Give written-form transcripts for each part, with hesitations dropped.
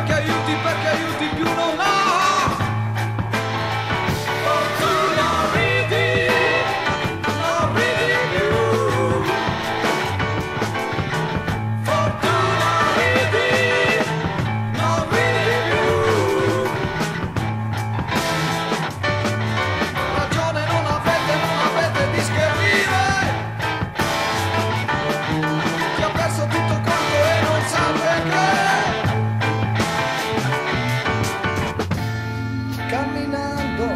perché aiuti più non ha. Camminando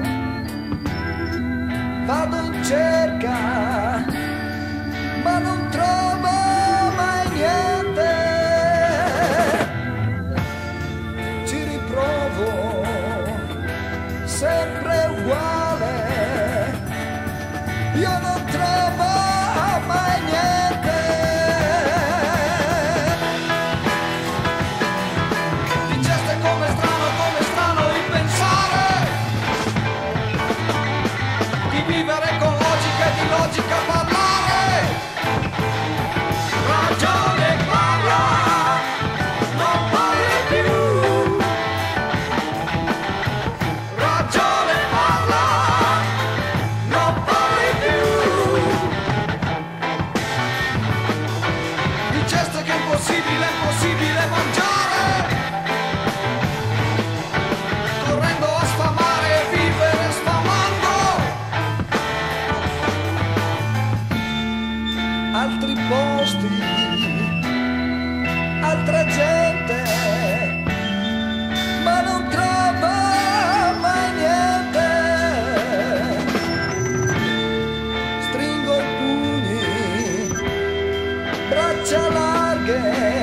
vado in cerca, ma non trovo mai niente. Ci riprovo, sempre uguale. Io non trovo mai niente. Diceste come strano il pensare di vivere con logica e di logica parlare. Ragione parla, non parli più. Ragione parla, non parli più. Diceste che è impossibile mangiare, correndo a sfamare e vivere sfamando. Altri posti, altra gente, ma non trovo mai niente. Stringo i pugni, braccia larghe,